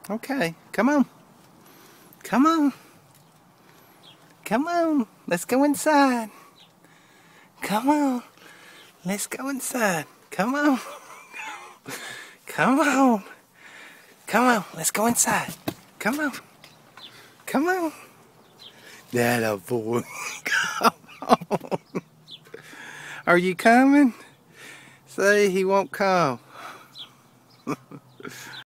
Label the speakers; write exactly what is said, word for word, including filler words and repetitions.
Speaker 1: Okay, come on. Come on. Come on. Let's go inside. Come on. Let's go inside. Come on. Come on. Come on. Let's go inside. Come on. Come on. That a boy. Come on. Are you coming? Say he won't come.